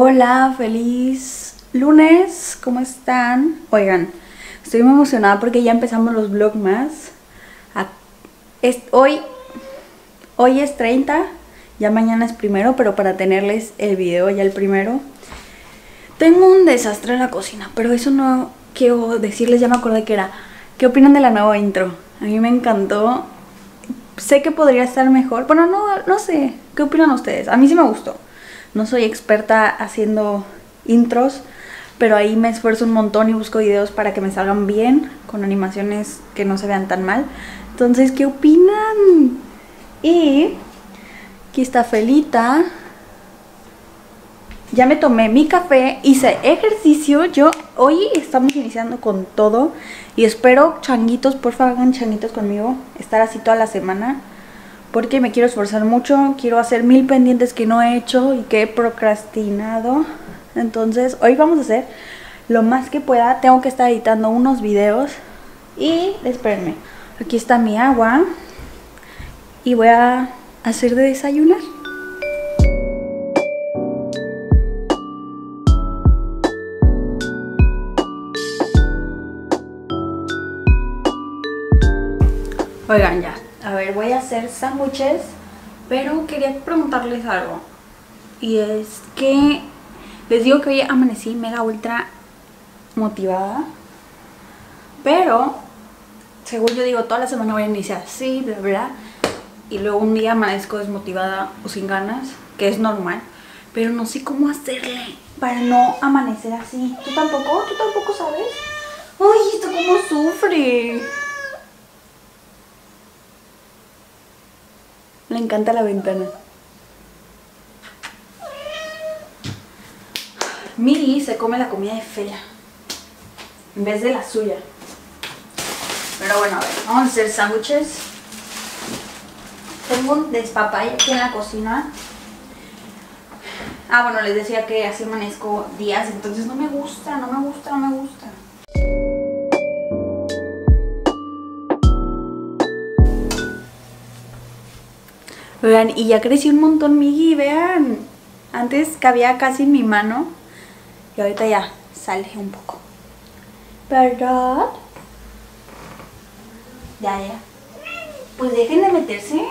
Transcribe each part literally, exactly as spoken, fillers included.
Hola, feliz lunes, ¿cómo están? Oigan, estoy muy emocionada porque ya empezamos los vlogmas. Es, hoy, hoy es treinta, ya mañana es primero, pero para tenerles el video ya el primero. Tengo un desastre en la cocina, pero eso no quiero decirles, ya me acordé que era. ¿Qué opinan de la nueva intro? A mí me encantó. Sé que podría estar mejor, bueno, no, no sé, ¿qué opinan ustedes? A mí sí me gustó. No soy experta haciendo intros, pero ahí me esfuerzo un montón y busco videos para que me salgan bien, con animaciones que no se vean tan mal. Entonces, ¿qué opinan? Y aquí está Felita. Ya me tomé mi café, hice ejercicio. Yo hoy estamos iniciando con todo. Y espero, changuitos, por favor hagan changuitos conmigo, estar así toda la semana. Porque me quiero esforzar mucho, quiero hacer mil pendientes que no he hecho y que he procrastinado. Entonces hoy vamos a hacer lo más que pueda. Tengo que estar editando unos videos. Y espérenme, aquí está mi agua. Y voy a hacer de desayunar. Oigan, ya. A ver, voy a hacer sándwiches, pero quería preguntarles algo. Y es que les digo que hoy amanecí mega ultra motivada, pero según yo digo, toda la semana voy a iniciar así, bla bla, y luego un día amanezco desmotivada o sin ganas, que es normal, pero no sé cómo hacerle para no amanecer así. ¿Tú tampoco? ¿Tú tampoco sabes? ¡Ay, esto cómo sufre! Le encanta la ventana. Miri se come la comida de Fela en vez de la suya. Pero bueno, a ver, vamos a hacer sándwiches. Tengo un despapalle aquí en la cocina. Ah, bueno, les decía que así amanezco días, entonces no me gusta, no me gusta, no me gusta. Vean, y ya creció un montón Miggy, vean. Antes cabía casi en mi mano y ahorita ya sale un poco. ¿Verdad? Ya, ya. Pues dejen de meterse.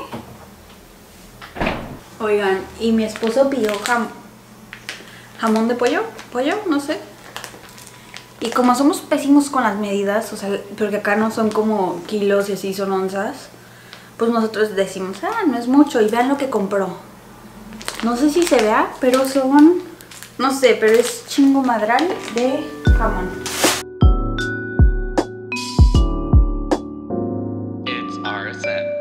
Oigan, y mi esposo pidió jam jamón de pollo, pollo, no sé. Y como somos pésimos con las medidas, o sea, porque acá no son como kilos y así, son onzas, pues nosotros decimos, ah, no es mucho, y vean lo que compró. No sé si se vea, pero son, no sé, pero es chingo madral de jamón. It's R S N.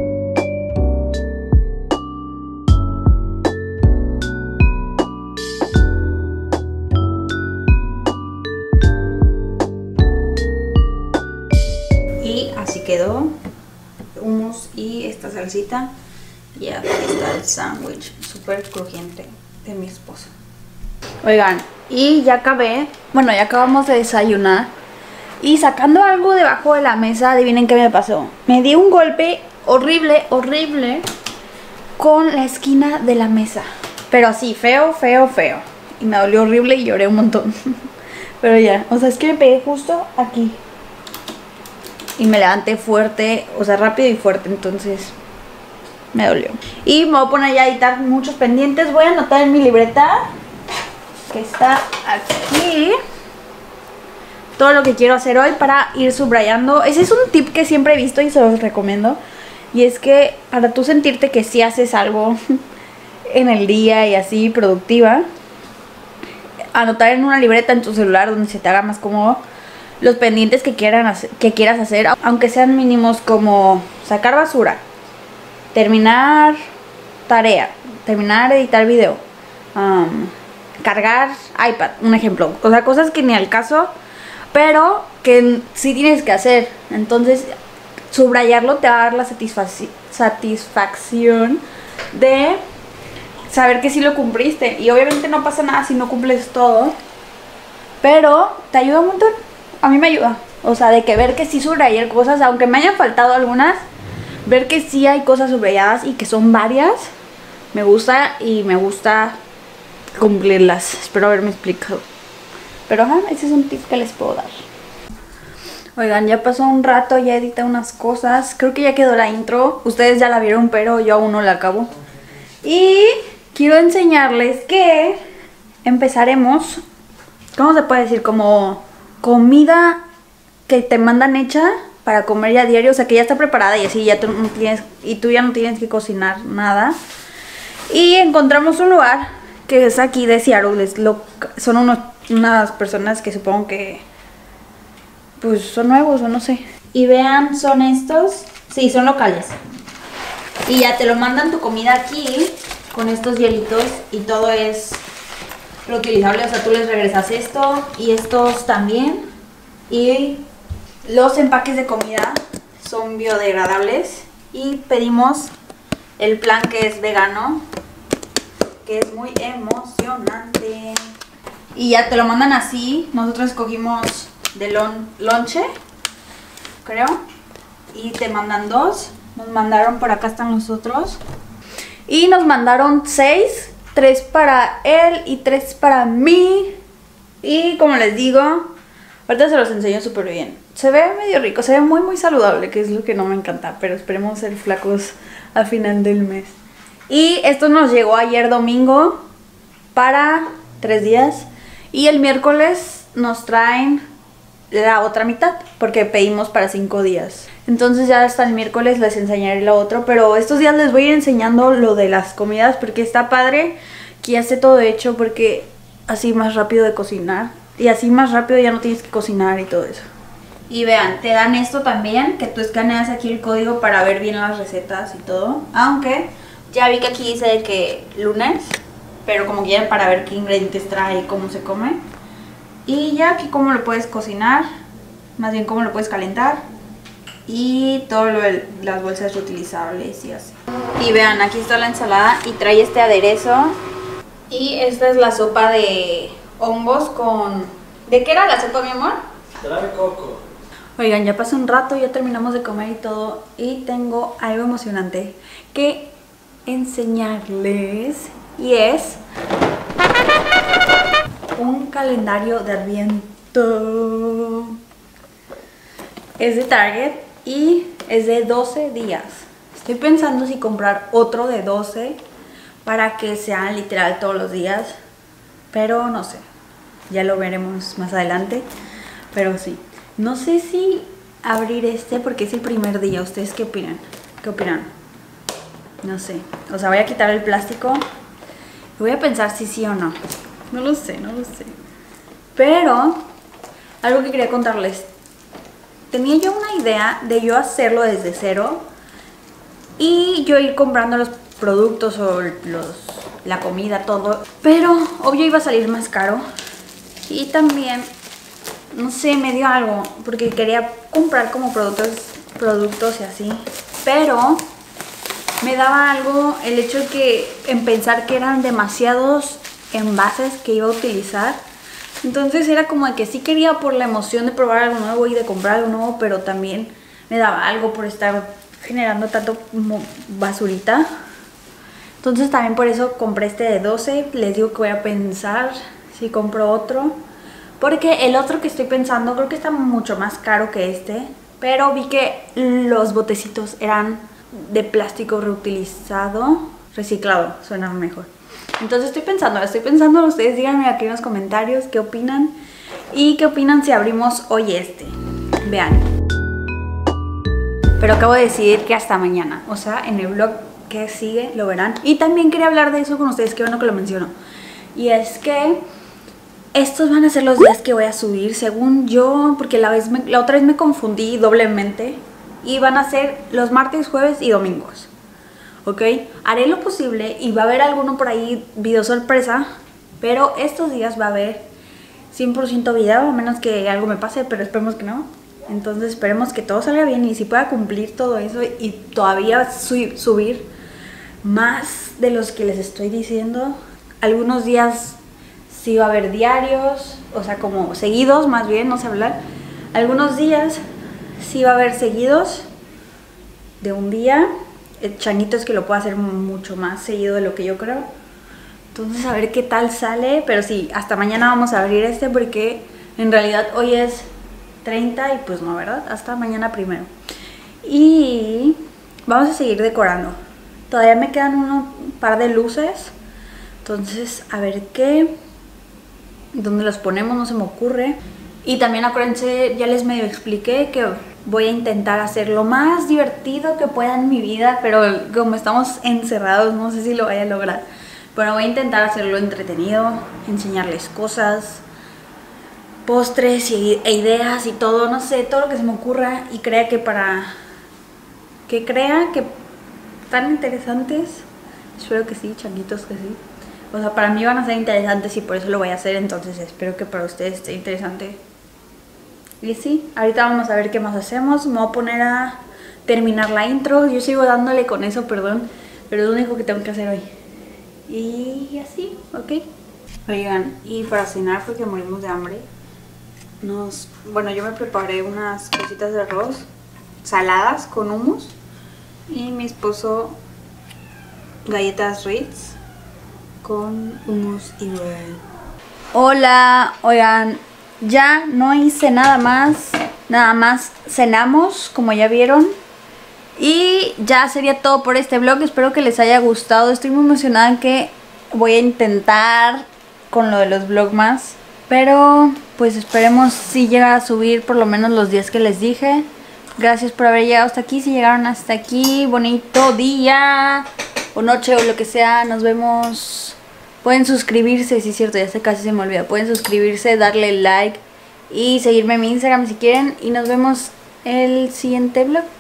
Y así quedó. Hummus y esta salsita. Y aquí está el sándwich súper crujiente de mi esposo. Oigan, y ya acabé. Bueno, ya acabamos de desayunar. Y sacando algo debajo de la mesa, adivinen qué me pasó. Me di un golpe horrible, horrible con la esquina de la mesa. Pero así, feo, feo, feo. Y me dolió horrible y lloré un montón. Pero ya, o sea, es que me pegué justo aquí. Y me levanté fuerte, o sea, rápido y fuerte, entonces me dolió. Y me voy a poner ya a editar muchos pendientes. Voy a anotar en mi libreta, que está aquí, todo lo que quiero hacer hoy para ir subrayando. Ese es un tip que siempre he visto y se los recomiendo. Y es que para tú sentirte que sí haces algo en el día y así productiva, anotar en una libreta en tu celular donde se te haga más cómodo los pendientes que, quieran hacer, que quieras hacer, aunque sean mínimos, como sacar basura, terminar tarea, terminar editar video, um, cargar iPad, un ejemplo. O sea, cosas que ni al caso, pero que sí tienes que hacer. Entonces, subrayarlo te va a dar la satisfac satisfacción de saber que sí lo cumpliste. Y obviamente no pasa nada si no cumples todo, pero te ayuda un montón. A mí me ayuda, o sea, de que ver que sí subrayé cosas, aunque me hayan faltado algunas, ver que sí hay cosas subrayadas y que son varias, me gusta. Y me gusta cumplirlas. Espero haberme explicado. Pero ajá, ese es un tip que les puedo dar. Oigan, ya pasó un rato, ya edité unas cosas. Creo que ya quedó la intro. Ustedes ya la vieron, pero yo aún no la acabo. Y quiero enseñarles que empezaremos, ¿cómo se puede decir? Como comida que te mandan hecha para comer ya diario. O sea, que ya está preparada y así ya tú no tienes, y tú ya no tienes que cocinar nada. Y encontramos un lugar que es aquí de Seattle. Es lo, son unos, unas personas que supongo que pues son nuevos o no sé. Y vean, son estos. Sí, son locales. Y ya te lo mandan tu comida aquí con estos hielitos y todo es reutilizable. O sea, tú les regresas esto y estos también. Y los empaques de comida son biodegradables. Y pedimos el plan que es vegano, que es muy emocionante. Y ya te lo mandan así. Nosotros escogimos de lon lonche, creo, y te mandan dos. Nos mandaron, por acá están los otros, y nos mandaron seis, tres para él y tres para mí. Y como les digo, ahorita se los enseño súper bien. Se ve medio rico, se ve muy muy saludable, que es lo que no me encanta, pero esperemos ser flacos al final del mes. Y esto nos llegó ayer domingo para tres días, y el miércoles nos traen la otra mitad, porque pedimos para cinco días. Entonces ya hasta el miércoles les enseñaré lo otro, pero estos días les voy a ir enseñando lo de las comidas, porque está padre que ya esté todo hecho, porque así más rápido de cocinar, y así más rápido ya no tienes que cocinar y todo eso. Y vean, te dan esto también, que tú escaneas aquí el código para ver bien las recetas y todo, aunque ya vi que aquí dice de que lunes, pero como quieren para ver qué ingredientes trae y cómo se come. Y ya aquí cómo lo puedes cocinar, más bien cómo lo puedes calentar. Y todo lo de las bolsas reutilizables y así. Y vean, aquí está la ensalada y trae este aderezo. Y esta es la sopa de hongos con... ¿De qué era la sopa, mi amor? De coco. Oigan, ya pasó un rato, ya terminamos de comer y todo. Y tengo algo emocionante que enseñarles. Y es... un calendario de Adviento. Es de Target y es de doce días. Estoy pensando si comprar otro de doce para que sean literal todos los días, pero no sé, ya lo veremos más adelante. Pero sí, no sé si abrir este porque es el primer día. ¿Ustedes qué opinan? ¿Qué opinan? No sé, o sea, voy a quitar el plástico y voy a pensar si sí o no. No lo sé, no lo sé. Pero, algo que quería contarles. Tenía yo una idea de yo hacerlo desde cero y yo ir comprando los productos o los, la comida, todo. Pero, obvio iba a salir más caro. Y también, no sé, me dio algo. Porque quería comprar como productos, productos y así. Pero, me daba algo el hecho de que, en pensar que eran demasiados envases que iba a utilizar. Entonces era como de que sí quería por la emoción de probar algo nuevo y de comprar algo nuevo, pero también me daba algo por estar generando tanto basurita. Entonces también por eso compré este de doce. Les digo que voy a pensar si compro otro, porque el otro que estoy pensando creo que está mucho más caro que este, pero vi que los botecitos eran de plástico reutilizado, reciclado, suena mejor. Entonces estoy pensando, estoy pensando, ustedes díganme aquí en los comentarios qué opinan. Y qué opinan si abrimos hoy este. Vean. Pero acabo de decidir que hasta mañana. O sea, en el vlog que sigue lo verán. Y también quería hablar de eso con ustedes, qué bueno que lo menciono. Y es que estos van a ser los días que voy a subir, según yo, porque la, vez me, la otra vez me confundí doblemente. Y van a ser los martes, jueves y domingos. ¿Ok? Haré lo posible y va a haber alguno por ahí, video sorpresa, pero estos días va a haber cien por ciento video, a menos que algo me pase, pero esperemos que no. Entonces esperemos que todo salga bien y si pueda cumplir todo eso y todavía su subir más de los que les estoy diciendo. Algunos días sí va a haber diarios, o sea como seguidos más bien, no sé hablar. Algunos días sí va a haber seguidos de un día. El changuito es que lo puedo hacer mucho más seguido de lo que yo creo. Entonces a ver qué tal sale. Pero sí, hasta mañana vamos a abrir este porque en realidad hoy es treinta y pues no, ¿verdad? Hasta mañana primero. Y vamos a seguir decorando. Todavía me quedan un par de luces. Entonces a ver qué... ¿Dónde los ponemos? No se me ocurre. Y también acuérdense, ya les medio expliqué que voy a intentar hacer lo más divertido que pueda en mi vida, pero como estamos encerrados no sé si lo vaya a lograr. Pero voy a intentar hacerlo entretenido, enseñarles cosas, postres y, e ideas y todo, no sé, todo lo que se me ocurra y crea que para... que crea que están interesantes. Espero que sí, changuitos, que sí. O sea, para mí van a ser interesantes y por eso lo voy a hacer, entonces espero que para ustedes esté interesante. Y sí, ahorita vamos a ver qué más hacemos. Me voy a poner a terminar la intro. Yo sigo dándole con eso, perdón, pero es lo único que tengo que hacer hoy. Y así, ¿ok? Oigan, y para cenar, porque morimos de hambre, nos... bueno, yo me preparé unas cositas de arroz saladas con hummus. Y mi esposo galletas Ritz con hummus y bread. Hola, oigan, ya no hice nada más, nada más cenamos, como ya vieron. Y ya sería todo por este vlog, espero que les haya gustado. Estoy muy emocionada en que voy a intentar con lo de los vlogmas, pero pues esperemos si llegar a subir por lo menos los días que les dije. Gracias por haber llegado hasta aquí, si llegaron hasta aquí, bonito día o noche o lo que sea, nos vemos. Pueden suscribirse, sí es cierto, ya se casi se me olvida. Pueden suscribirse, darle like y seguirme en mi Instagram si quieren. Y nos vemos el siguiente vlog.